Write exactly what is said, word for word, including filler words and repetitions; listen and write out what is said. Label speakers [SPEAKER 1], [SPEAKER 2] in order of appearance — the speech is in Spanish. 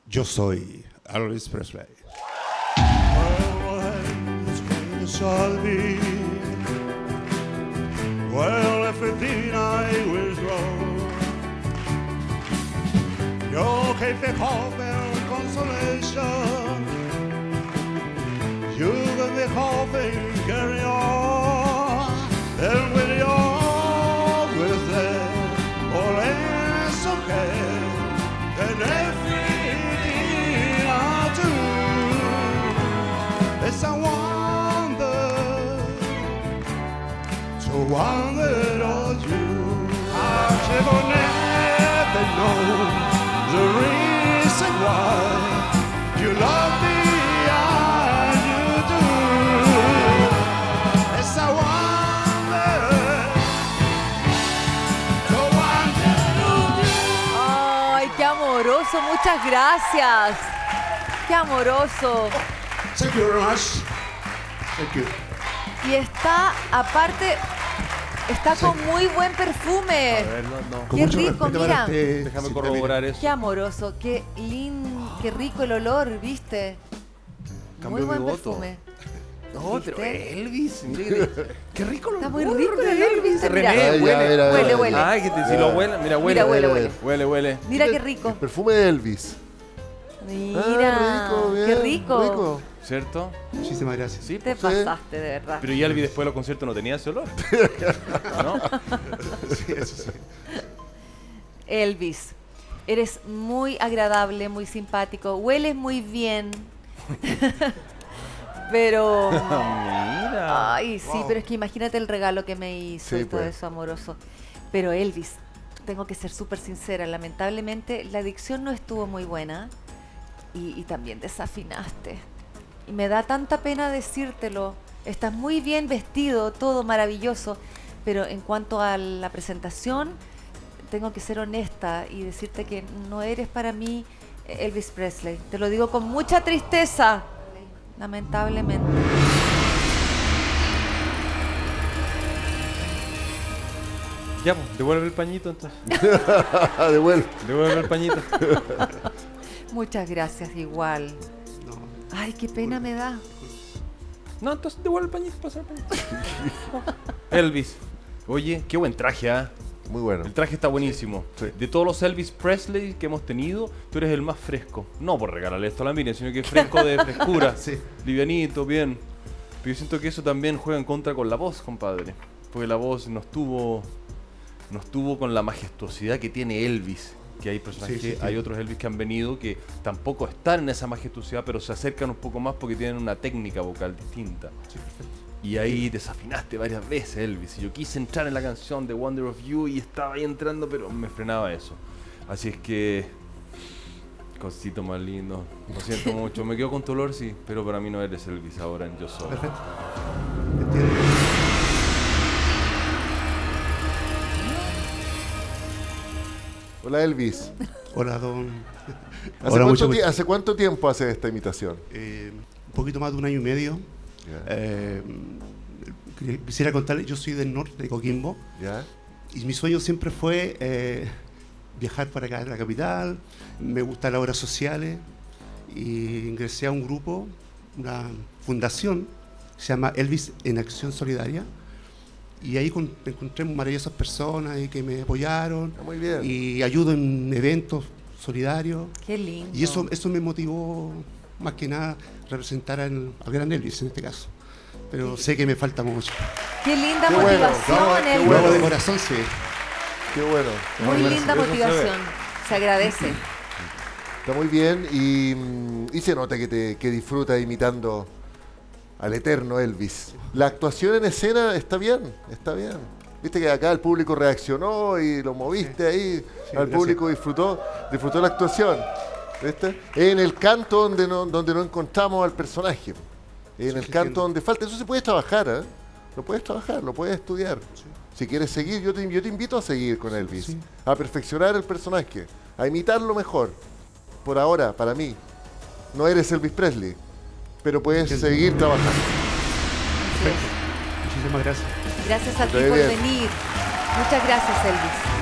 [SPEAKER 1] Yo soy Elvis Presley.
[SPEAKER 2] Well, everything I was wrong. Yo gave me hope and consolation. You gave me hope and carry on. And when you're always there, all is okay. And everything I do is a wonder. To wonder on you. I will never know the reason why you love me as you do. It's a wonder, to wonder on you.
[SPEAKER 3] Ay, qué amoroso, muchas gracias. Qué amoroso.
[SPEAKER 1] Thank you very much. Thank you.
[SPEAKER 3] Y está, aparte, está con muy buen perfume.
[SPEAKER 4] A ver, no, no.
[SPEAKER 1] Con
[SPEAKER 3] Qué
[SPEAKER 1] mucho
[SPEAKER 3] rico,
[SPEAKER 1] respeto
[SPEAKER 3] mira.
[SPEAKER 1] para usted,
[SPEAKER 4] Déjame
[SPEAKER 1] señorita
[SPEAKER 4] corroborar
[SPEAKER 1] Miriam.
[SPEAKER 4] eso.
[SPEAKER 3] Qué amoroso, qué lindo, qué rico el olor, ¿viste?
[SPEAKER 4] Cambió
[SPEAKER 3] Muy
[SPEAKER 4] mi
[SPEAKER 3] buen
[SPEAKER 4] voto.
[SPEAKER 3] perfume.
[SPEAKER 4] No, pero
[SPEAKER 3] ¿Viste?
[SPEAKER 4] Elvis, mire, qué rico lo
[SPEAKER 3] Está muy rico el Elvis.
[SPEAKER 4] René,
[SPEAKER 3] Mira,
[SPEAKER 5] Ay, ya,
[SPEAKER 4] huele.
[SPEAKER 5] mira,
[SPEAKER 3] Huele,
[SPEAKER 5] mira.
[SPEAKER 3] huele.
[SPEAKER 4] Ay, que te, si lo huele, mira, huele.
[SPEAKER 3] Mira, huele, huele.
[SPEAKER 4] Huele, huele.
[SPEAKER 3] Mira qué
[SPEAKER 5] El
[SPEAKER 3] rico.
[SPEAKER 5] perfume de Elvis.
[SPEAKER 3] Mira,
[SPEAKER 5] Ah, rico, bien,
[SPEAKER 3] qué rico.
[SPEAKER 5] rico.
[SPEAKER 4] ¿Cierto?
[SPEAKER 1] Muchísimas gracias.
[SPEAKER 4] Sí,
[SPEAKER 3] Te
[SPEAKER 4] pues.
[SPEAKER 3] pasaste, de verdad.
[SPEAKER 4] Pero ya Elvis después de los conciertos no tenía ese olor. ¿No?
[SPEAKER 1] Sí, eso sí.
[SPEAKER 3] Elvis, eres muy agradable, muy simpático, hueles muy bien. Pero...
[SPEAKER 4] Mira.
[SPEAKER 3] Ay, sí, pero es que imagínate el regalo que me hizo
[SPEAKER 5] Sí,
[SPEAKER 3] y todo
[SPEAKER 5] pues.
[SPEAKER 3] eso amoroso. Pero Elvis, tengo que ser súper sincera, lamentablemente la dicción no estuvo muy buena y, y también desafinaste. Y me da tanta pena decírtelo. Estás muy bien vestido, todo maravilloso, pero en cuanto a la presentación, tengo que ser honesta y decirte que no eres para mí Elvis Presley. Te lo digo con mucha tristeza, lamentablemente.
[SPEAKER 4] Ya, pues, devuelve el pañito entonces.
[SPEAKER 5] Devuelve.
[SPEAKER 4] Devuelve el pañito.
[SPEAKER 3] Muchas gracias, igual.
[SPEAKER 1] No.
[SPEAKER 3] Ay, qué pena me da.
[SPEAKER 4] No, entonces devuelve el pañito, pasa el pañito. Elvis. Oye, qué buen traje, ¿ah?
[SPEAKER 5] Muy bueno.
[SPEAKER 4] El traje está buenísimo.
[SPEAKER 5] Sí.
[SPEAKER 4] De todos los Elvis Presley que hemos tenido, tú eres el más fresco. No por regalarle esto a la Miriam, sino que fresco de frescura.
[SPEAKER 1] Sí.
[SPEAKER 4] Livianito, bien. Pero yo siento que eso también juega en contra con la voz, compadre. Porque la voz no estuvo, no estuvo con la majestuosidad que tiene Elvis. Que hay personajes,
[SPEAKER 1] Sí, sí, sí.
[SPEAKER 4] hay otros Elvis que han venido que tampoco están en esa majestuosidad, pero se acercan un poco más porque tienen una técnica vocal distinta.
[SPEAKER 1] Sí, perfecto.
[SPEAKER 4] Y ahí desafinaste varias veces, Elvis. Y yo quise entrar en la canción de Wonder of You y estaba ahí entrando, pero me frenaba eso. Así es que... Cosito más lindo. Lo siento mucho. Me quedo con tu olor, sí. Pero para mí no eres Elvis ahora en Yo Soy.
[SPEAKER 1] Perfecto. Entiendo.
[SPEAKER 5] Hola, Elvis.
[SPEAKER 1] Hola, don.
[SPEAKER 5] ¿Hace,
[SPEAKER 1] Hola,
[SPEAKER 5] cuánto,
[SPEAKER 1] mucho
[SPEAKER 5] ti-
[SPEAKER 1] gusto.
[SPEAKER 5] ¿Hace cuánto tiempo hace esta imitación?
[SPEAKER 1] Eh, un poquito más de un año y medio.
[SPEAKER 5] Ya.
[SPEAKER 1] Eh, quisiera contarles, yo soy del norte, de Coquimbo,
[SPEAKER 5] ¿Ya?
[SPEAKER 1] y mi sueño siempre fue eh, viajar para acá, a la capital. Me gustan las obras sociales, y ingresé a un grupo, una fundación, que se llama Elvis en Acción Solidaria, y ahí con- encontré maravillosas personas y que me apoyaron,
[SPEAKER 5] Ah, muy bien.
[SPEAKER 1] y ayudo en eventos solidarios.
[SPEAKER 3] Qué lindo.
[SPEAKER 1] Y eso, eso me motivó más que nada representar al, al gran Elvis en este caso. Pero sé que me falta mucho.
[SPEAKER 3] Qué linda
[SPEAKER 5] Qué bueno,
[SPEAKER 3] motivación,
[SPEAKER 5] no, qué
[SPEAKER 3] Elvis.
[SPEAKER 5] bueno.
[SPEAKER 1] Luego de corazón, sí.
[SPEAKER 5] Qué bueno.
[SPEAKER 3] Muy
[SPEAKER 4] Eso
[SPEAKER 3] linda
[SPEAKER 4] se ve.
[SPEAKER 3] motivación. Se agradece.
[SPEAKER 5] Está muy bien y, mm, y se nota que, te, que disfrutas imitando al eterno Elvis. La actuación en escena está bien, está bien. Viste que acá el público reaccionó y lo moviste ahí,
[SPEAKER 1] Sí,
[SPEAKER 5] al
[SPEAKER 1] gracias.
[SPEAKER 5] público disfrutó, disfrutó la actuación. ¿Viste? En el canto donde no, donde no encontramos al personaje. En
[SPEAKER 1] Sí,
[SPEAKER 5] el
[SPEAKER 1] sí,
[SPEAKER 5] canto
[SPEAKER 1] entiendo.
[SPEAKER 5] donde falta. Eso se puede trabajar, ¿eh? Lo puedes trabajar, lo puedes estudiar. Si quieres seguir, yo te, yo te invito a seguir con Elvis.
[SPEAKER 1] Sí.
[SPEAKER 5] A perfeccionar el personaje, a imitarlo mejor. Por ahora, para mí, no eres Elvis Presley, pero puedes
[SPEAKER 1] Entiendo.
[SPEAKER 5] seguir trabajando.
[SPEAKER 3] Así es.
[SPEAKER 1] Muchísimas gracias.
[SPEAKER 3] Gracias a ti
[SPEAKER 5] Muy
[SPEAKER 3] por
[SPEAKER 5] bien.
[SPEAKER 3] venir. Muchas gracias, Elvis.